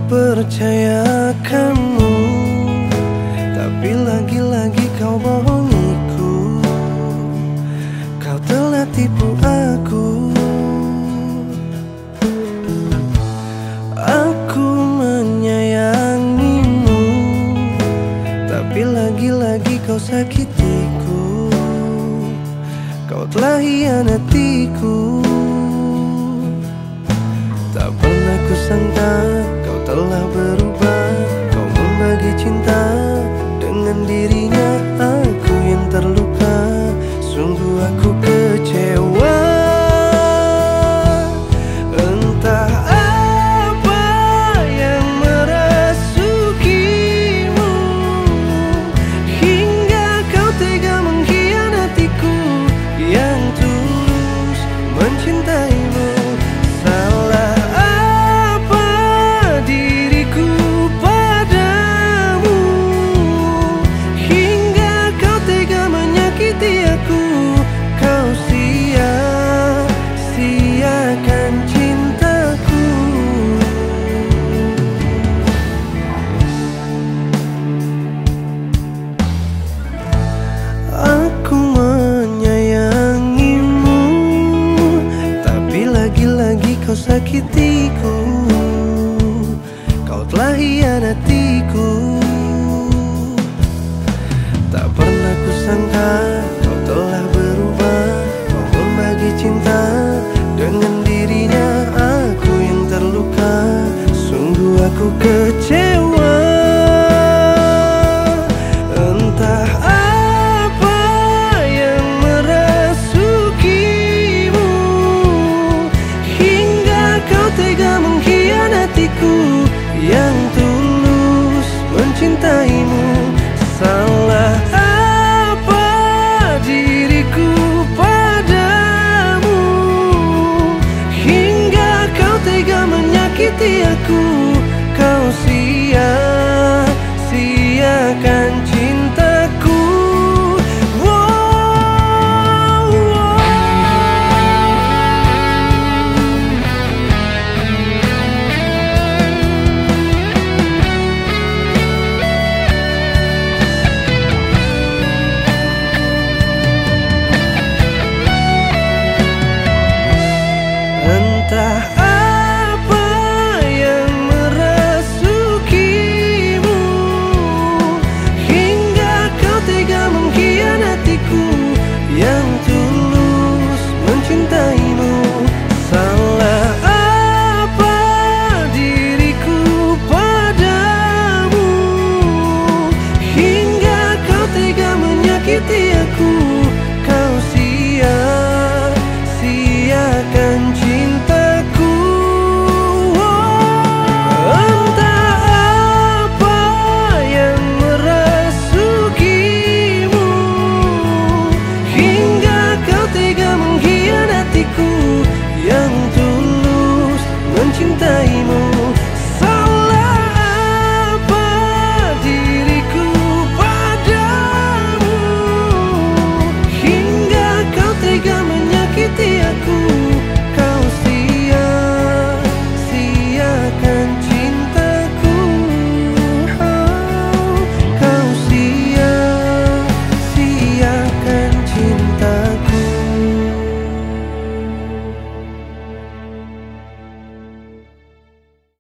percaya kamu, tapi lagi-lagi kau bohongiku. Kau telah tipu aku. Aku menyayangimu, tapi lagi-lagi kau sakitiku. Kau telah hianatiku. Tak pernah kusangka kau telah berubah. Kau membagi cinta dengan dirinya. Aku yang terluka, sungguh aku kecewa. Entah apa yang merasukimu, hingga kau tega mengkhianatiku yang tulus mencintaimu. Salah apa diriku padamu, hingga kau tega menyakiti aku. Kau sia-siakan cintaku. Aku menyayangimu, tapi lagi-lagi kau sakitiku. Kau telah hianatiku. Tak pernah kusangka kau telah berubah. Kau membagi cinta dengan dirinya. Aku yang terluka, sungguh aku kecewa. Entah apa yang merasukimu, hingga kau tega mengkhianatiku yang tulus mencintaimu. Salah apa diriku padamu, hingga kau tega menyakiti aku. Kau sia-siakan cintaku.